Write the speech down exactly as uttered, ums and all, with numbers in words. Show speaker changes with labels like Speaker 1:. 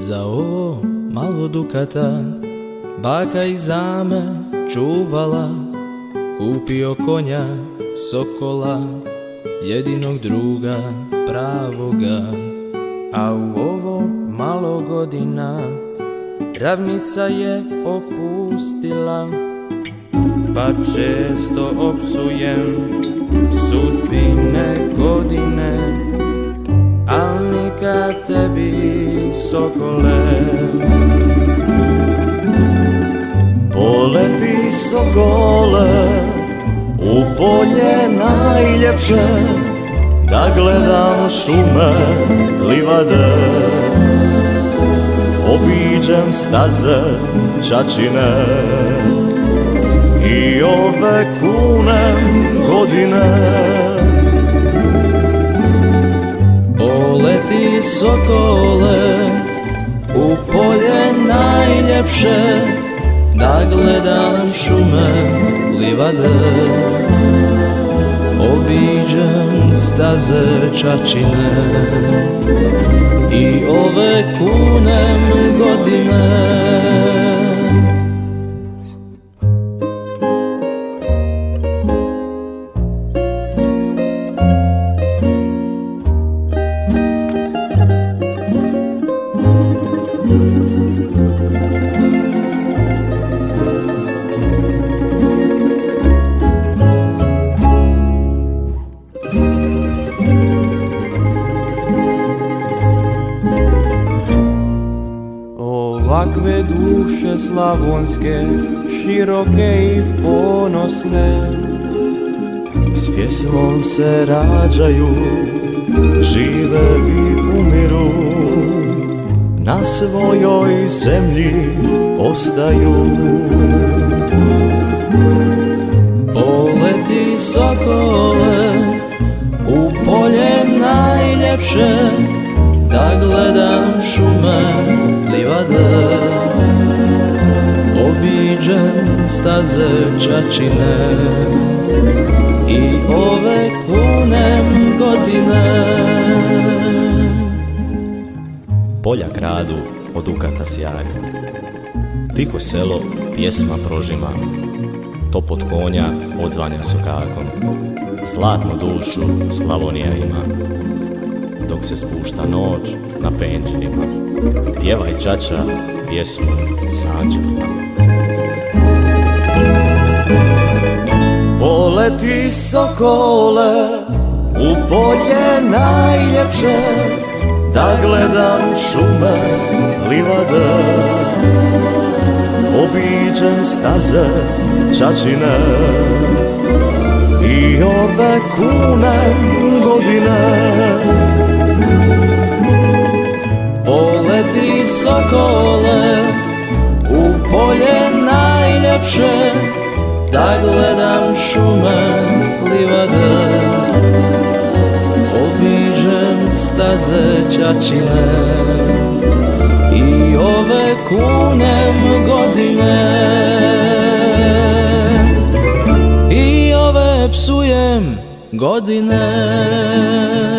Speaker 1: za ovo malo dukata baka i zame čuvala, kupio konja, sokola, jedinog druga pravoga.
Speaker 2: A u ovo malo godina ravnica je opustila, pa često opsujem sudbine godine, al nikad tebi, sokole.
Speaker 3: Poleti, sokole, u polje najljepše, da gledam šume, livade, obiđem staze, čačine i ove kunem godine.
Speaker 1: Poleti, sokole, u polje najljepše, da gledam šume, livade, obiđem staze, čačine i ove kunem godine.
Speaker 2: Ovakve duše slavonske, široke i ponosne,
Speaker 3: s pjesmom se rađaju, žive i umiru, na svojoj zemlji ostaju.
Speaker 1: Poleti, sokole, u polje najljepše, da gledam šume, livade, obiđem staze, čačine i ove kunem godine.
Speaker 4: Polja kradu od ukata sjaj, tiho selo pjesma prožima, topot konja odzvanja sokakom, zlatnu dušu Slavonija ima. Dok se spušta noć na penđerima, pjevaj čača pjesmu s anđelima.
Speaker 3: Poleti, sokole, u polje najljepše, da gledam šume, livade, obiđem staze, čačine i ove kunem godine.
Speaker 1: Poleti, sokole, u polje najljepše, da gledam šume, livade, obiđem staze, čačine i ove kunem godine. I ove psujem godine.